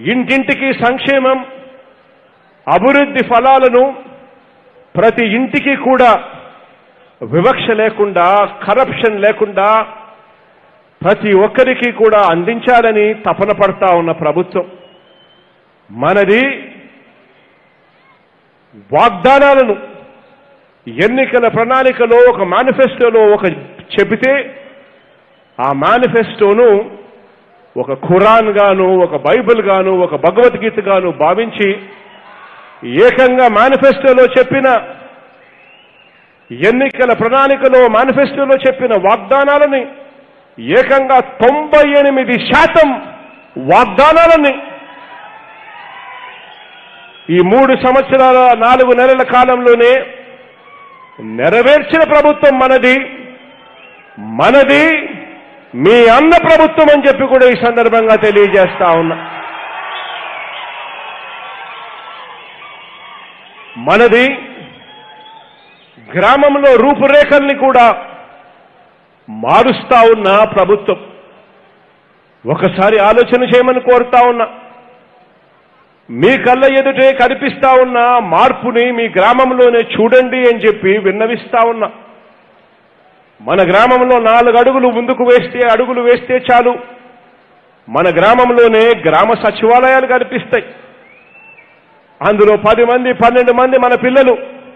ఇంటింటికి సంక్షేమం, అభివృద్ధి ఫలాలను ప్రతి ఇంటికి కూడా వివక్ష లేకుండా, కరప్షన్ లేకుండా ప్రతి ఒక్కరికి కూడా అందించాలని తపన పడతా ఉన్న ప్రభుత్వం మనది. వాగ్దానాలను ఎన్నికల ప్రణాళికలో ఒక మేనిఫెస్టోలో ఒక చెబితే ఆ మేనిఫెస్టోను ఒక ఖురాన్ గాను, ఒక బైబిల్ గాను, ఒక భగవద్గీత గాను భావించి ఏకంగా మేనిఫెస్టోలో చెప్పిన ఎన్నికల ప్రణాళికలో మేనిఫెస్టోలో చెప్పిన వాగ్దానాలని ఏకంగా 98% వాగ్దానాలని ఈ 3 సంవత్సరాల 4 నెలల కాలంలోనే నెరవేర్చిన ప్రభుత్వం మనది. మనది మీ అన్న ప్రభుత్వం అని చెప్పి కూడా ఈ సందర్భంగా తెలియజేస్తా ఉన్నా. మనది గ్రామంలో రూపురేఖల్ని కూడా మారుస్తా ఉన్న ప్రభుత్వం. ఒకసారి ఆలోచన చేయమని కోరుతా ఉన్నా. మీ కళ్ళ ఎదుటే కనిపిస్తా ఉన్న మార్పుని మీ గ్రామంలోనే చూడండి అని చెప్పి విన్నవిస్తా ఉన్నా. మన గ్రామంలో 4 అడుగులు ముందుకు అడుగులు వేస్తే చాలు మన గ్రామంలోనే గ్రామ సచివాలయాలు కనిపిస్తాయి. అందులో 10 మంది 12 మంది మన పిల్లలు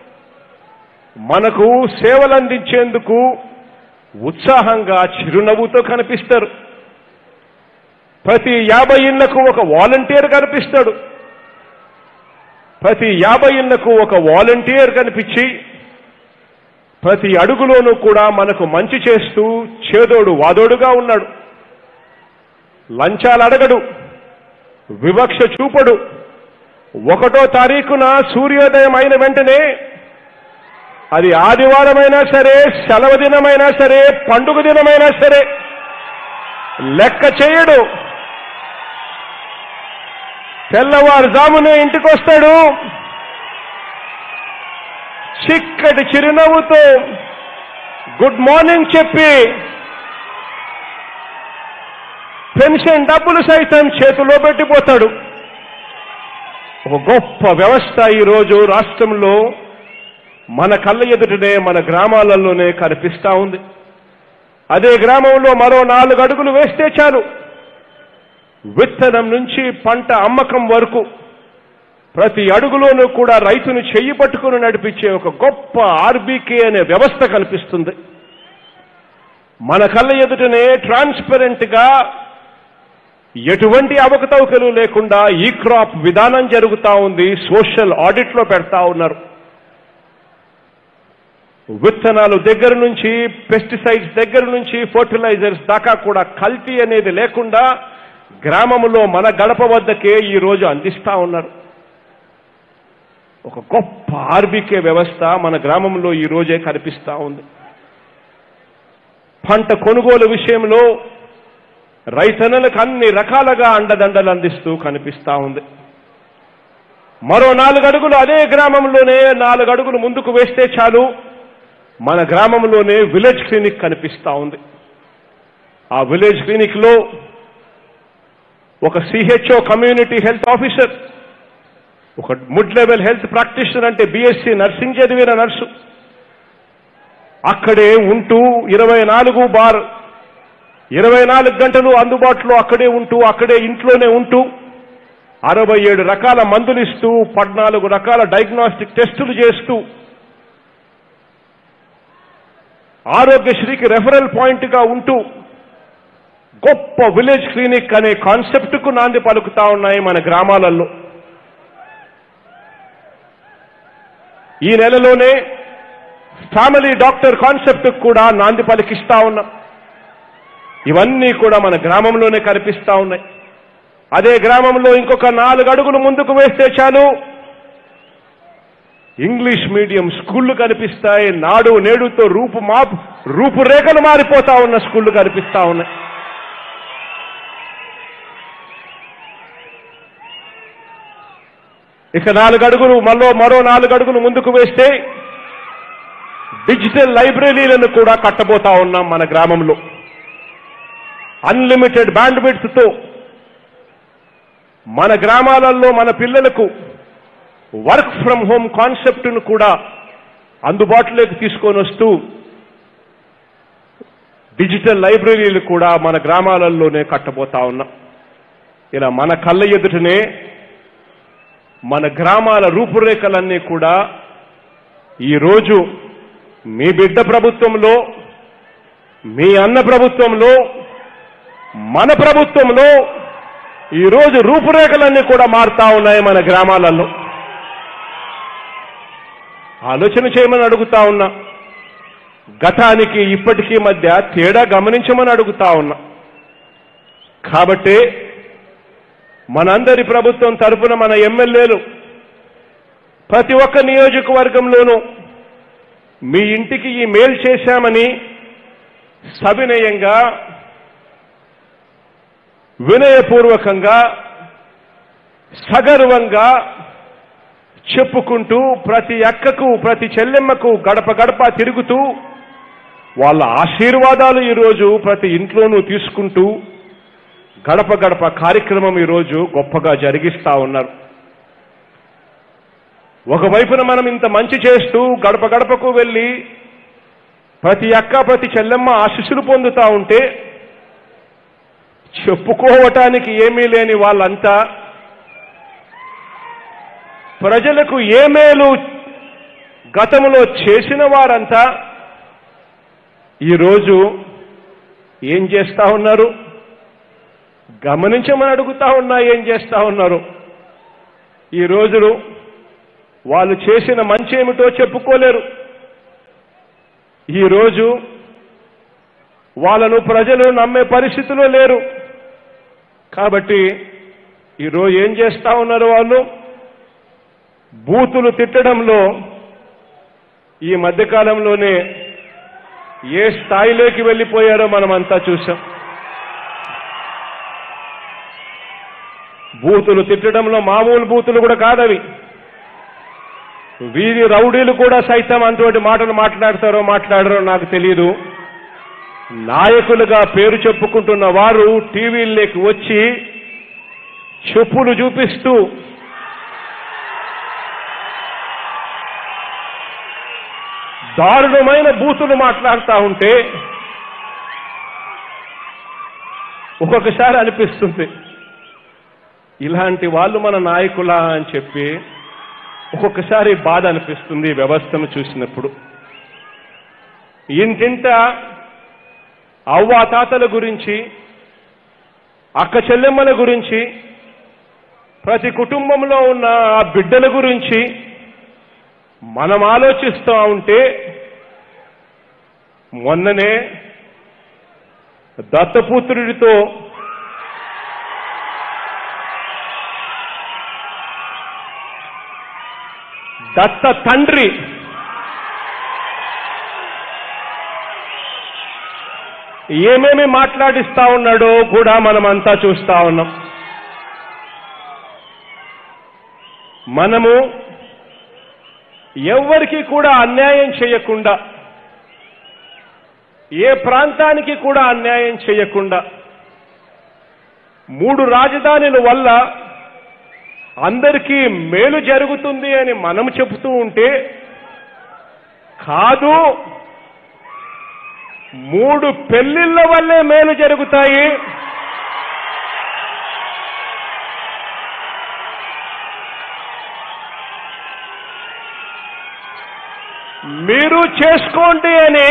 మనకు సేవలు అందించేందుకు ఉత్సాహంగా చిరునవ్వుతో కనిపిస్తారు. ప్రతి 50 ఇళ్లకు ఒక వాలంటీర్ కనిపిస్తాడు. ప్రతి 50 ఇళ్లకు ఒక వాలంటీర్ కనిపించి ప్రతి అడుగులోనూ కూడా మనకు మంచి చేస్తూ చేదోడు వాదోడుగా ఉన్నాడు. లంచాలు అడగడు, వివక్ష చూపడు. 1వ తారీఖున సూర్యోదయం అయిన వెంటనే అది ఆదివారమైనా సరే, సెలవు దినమైనా సరే, పండుగ దినమైనా సరే లెక్క చేయడు. తెల్లవారుజామునే ఇంటికి వస్తాడు. చిక్కటి చిరునవ్వుతో గుడ్ మార్నింగ్ చెప్పి పెన్షన్ డబ్బులు సైతం చేతిలో పెట్టిపోతాడు. ఒక గొప్ప వ్యవస్థ ఈరోజు రాష్ట్రంలో మన కళ్ళ ఎదుటనే మన గ్రామాలలోనే కనిపిస్తా ఉంది. అదే గ్రామంలో మరో 4 అడుగులు వేస్తే చాలు విత్తనం నుంచి పంట అమ్మకం వరకు ప్రతి అడుగులోనూ కూడా రైతును చెయ్యి పట్టుకుని నడిపించే ఒక గొప్ప ఆర్బీకే అనే వ్యవస్థ కల్పిస్తుంది. మన కళ్ళ ఎదుటనే ట్రాన్స్పరెంట్ గా ఎటువంటి అవకతవకలు లేకుండా ఈ క్రాప్ విధానం జరుగుతా ఉంది. సోషల్ ఆడిట్ లో పెడతా ఉన్నారు. విత్తనాలు దగ్గర నుంచి, పెస్టిసైడ్స్ దగ్గర నుంచి, ఫర్టిలైజర్స్ దాకా కూడా కల్తీ అనేది లేకుండా గ్రామంలో మన గడప వద్దకే ఈ రోజు అందిస్తా ఉన్నారు. ఒక గొప్ప ఆర్బీకే వ్యవస్థ మన గ్రామంలో ఈ రోజే కనిపిస్తా ఉంది. పంట కొనుగోలు విషయంలో రైతన్నలకు అన్ని రకాలుగా అండదండలు అందిస్తూ కనిపిస్తా ఉంది. మరో 4 అడుగులు అదే గ్రామంలోనే 4 అడుగులు ముందుకు వేస్తే చాలు మన గ్రామంలోనే విలేజ్ క్లినిక్ కనిపిస్తా ఉంది. ఆ విలేజ్ క్లినిక్ లో ఒక సిహెచ్ఓ కమ్యూనిటీ హెల్త్ ఆఫీసర్, ఒక మిడ్ లెవెల్ హెల్త్ ప్రాక్టీషనర్ అంటే బీఎస్సీ నర్సింగ్ చదివిన నర్సు అక్కడే ఉంటూ 24 గంటలు అందుబాటులో అక్కడే ఉంటూ, అక్కడే ఇంట్లోనే ఉంటూ 67 రకాల మందులు ఇస్తూ, 14 రకాల డయాగ్నోస్టిక్ టెస్టులు చేస్తూ, ఆరోగ్యశ్రీకి రెఫరల్ పాయింట్ గా ఉంటూ గొప్ప విలేజ్ క్లినిక్ అనే కాన్సెప్ట్ కు నాంది పలుకుతా ఉన్నాయి మన గ్రామాలలో. ఈ నెలలోనే ఫ్యామిలీ డాక్టర్ కాన్సెప్ట్ కూడా నాంది పలికిస్తా ఉన్నాం. ఇవన్నీ కూడా మన గ్రామంలోనే కనిపిస్తా ఉన్నాయి. అదే గ్రామంలో ఇంకొక 4 అడుగులు ముందుకు వేస్తే చాలు ఇంగ్లీష్ మీడియం స్కూళ్లు కనిపిస్తాయి. నాడు నేడుతో రూపురేఖలు మారిపోతా ఉన్న స్కూళ్లు కనిపిస్తా ఉన్నాయి. ఇక 4 అడుగులు మరో 4 అడుగులు ముందుకు వేస్తే డిజిటల్ లైబ్రరీలను కూడా కట్టబోతా ఉన్నాం మన గ్రామంలో. అన్లిమిటెడ్ బ్యాండ్ విడ్త్ తో మన గ్రామాలలో మన పిల్లలకు వర్క్ ఫ్రమ్ హోమ్ కాన్సెప్ట్ను కూడా అందుబాటులోకి తీసుకొని వస్తూ డిజిటల్ లైబ్రరీలు కూడా మన గ్రామాలలోనే కట్టబోతా ఉన్నాం. ఇలా మన కళ్ళ ఎదుటనే మన గ్రామాల రూపురేఖలన్నీ కూడా ఈరోజు మీ బిడ్డ ప్రభుత్వంలో, మీ అన్న ప్రభుత్వంలో, మన ప్రభుత్వంలో ఈరోజు రూపురేఖలన్నీ కూడా మారుతా ఉన్నాయి మన గ్రామాలలో. ఆలోచన చేయమని అడుగుతా ఉన్నా. గతానికి ఇప్పటికీ మధ్య తేడా గమనించమని అడుగుతా ఉన్నా. కాబట్టి మనందరి ప్రభుత్వం తరపున మన ఎమ్మెల్యేలు ప్రతి ఒక్క నియోజకవర్గంలోనూ మీ ఇంటికి ఈ మేలు చేశామని సవినయంగా, వినయపూర్వకంగా, సగర్వంగా చెప్పుకుంటూ ప్రతి అక్కకు, ప్రతి చెల్లెమ్మకు గడప గడప తిరుగుతూ వాళ్ళ ఆశీర్వాదాలు ఈరోజు ప్రతి ఇంట్లోనూ తీసుకుంటూ గడప గడప కార్యక్రమం ఈరోజు గొప్పగా జరిగిస్తా ఉన్నారు. ఒకవైపున మనం ఇంత మంచి చేస్తూ గడప గడపకు వెళ్ళి ప్రతి అక్క, ప్రతి చెల్లెమ్మ ఆశీస్సులు పొందుతా ఉంటే చెప్పుకోవటానికి ఏమీ లేని వాళ్ళంతా ప్రజలకు ఏ మేలు గతంలో చేసిన వారంతా ఈరోజు ఏం చేస్తా ఉన్నారు గమనించమని అడుగుతా ఉన్నా. ఏం చేస్తా ఉన్నారు? ఈ రోజులు వాళ్ళు చేసిన మంచి ఏమిటో చెప్పుకోలేరు. ఈరోజు వాళ్ళను ప్రజలు నమ్మే పరిస్థితిలో లేరు. కాబట్టి ఈరోజు ఏం చేస్తా ఉన్నారు? వాళ్ళు బూతులు తిట్టడంలో ఈ మధ్యకాలంలోనే ఏ స్థాయిలోకి వెళ్ళిపోయారో మనమంతా చూసాం. బూతులు తిట్టడంలో మామూలు బూతులు కూడా కాదవి. వీరి రౌడీలు కూడా సైతం అంతటి మాటలు మాట్లాడరో నాకు తెలియదు. నాయకులుగా పేరు చెప్పుకుంటున్న వారు టీవీల్లోకి వచ్చి చెప్పులు చూపిస్తూ దారుణమైన బూతులు మాట్లాడుతూ ఉంటే ఒక్కొక్కసారి అనిపిస్తుంది, ఇలాంటి వాళ్ళు మన నాయకులా అని చెప్పి ఒక్కొక్కసారి బాధ అనిపిస్తుంది వ్యవస్థను చూసినప్పుడు. ఇంటింట అవ్వాతాతల గురించి, అక్క చెల్లెమ్మల గురించి, ప్రతి కుటుంబంలో ఉన్న ఆ బిడ్డల గురించి మనం ఆలోచిస్తూ ఉంటే మొన్ననే దత్తపుత్రుడితో దత్త తండ్రి ఏమేమి మాట్లాడిస్తా ఉన్నాడో కూడా మనమంతా చూస్తా ఉన్నాం. మనము ఎవ్వరికీ కూడా అన్యాయం చేయకుండా, ఏ ప్రాంతానికి కూడా అన్యాయం చేయకుండా 3 రాజధానుల వల్ల అందరికీ మేలు జరుగుతుంది అని మనం చెబుతూ ఉంటే, కాదు 3 పెళ్లిళ్ల వల్లే మేలు జరుగుతాయి, మీరు చేసుకోండి అని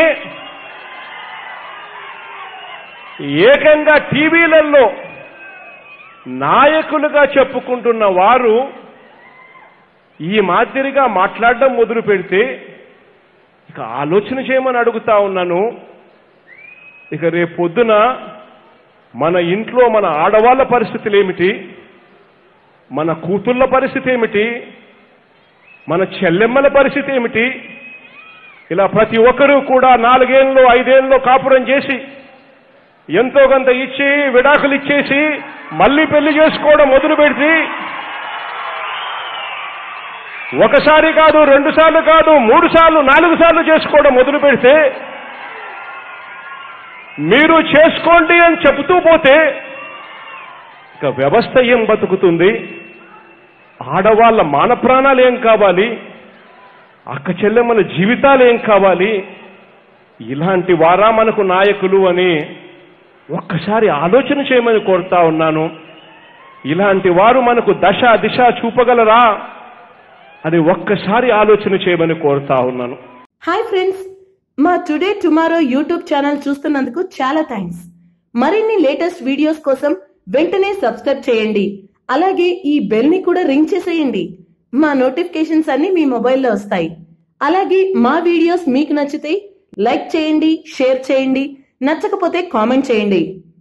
ఏకంగా టీవీలలో నాయకులుగా చెప్పుకుంటున్న వారు ఈ మాదిరిగా మాట్లాడడం మొదలు పెడితే ఇక ఆలోచన చేయమని అడుగుతా ఉన్నాను. ఇక రేపు పొద్దున మన ఇంట్లో మన ఆడవాళ్ళ పరిస్థితులు ఏమిటి, మన కూతుళ్ళ పరిస్థితి ఏమిటి, మన చెల్లెమ్మల పరిస్థితి ఏమిటి? ఇలా ప్రతి ఒక్కరూ కూడా 4 ఏళ్ళు 5 ఏళ్ళు కాపురం చేసి ఎంతో కొంత ఇచ్చి విడాకులు ఇచ్చేసి మళ్ళీ పెళ్లి చేసుకోవడం మొదలు పెడితే ఒకసారి కాదు, 2 సార్లు కాదు, 3 సార్లు 4 సార్లు చేసుకోవడం మొదలు పెడితే మీరు చేసుకోండి అని చెబుతూ పోతే ఇక వ్యవస్థ ఏం బతుకుతుంది? ఆడవాళ్ళ మాన ప్రాణాలు ఏం కావాలి? అక్క చెల్లెమ్మల జీవితాలు ఏం కావాలి? ఇలాంటి వారా మనకు నాయకులు అని ఒక్కసారి ఆలోచన చేయమని కోరుతా ఉన్నాను. ఇలాంటి వారు మనకు దశ దిశ చూపగలరా అని ఒక్కసారి ఆలోచన చేయమని కోరుతా ఉన్నాను. హాయ్ ఫ్రెండ్స్, మా టుడే టుమారో యూట్యూబ్ ఛానల్ చూస్తున్నందుకు చాలా థ్యాంక్స్. మరిన్ని లేటెస్ట్ వీడియోస్ కోసం వెంటనే సబ్స్క్రైబ్ చేయండి. అలాగే ఈ బెల్ ని కూడా రింగ్ చేసేయండి. మా నోటిఫికేషన్స్ అన్ని మీ మొబైల్లో వస్తాయి. అలాగే మా వీడియోస్ మీకు నచ్చితే లైక్ చేయండి, షేర్ చేయండి, నచ్చకపోతే కామెంట్ చేయండి.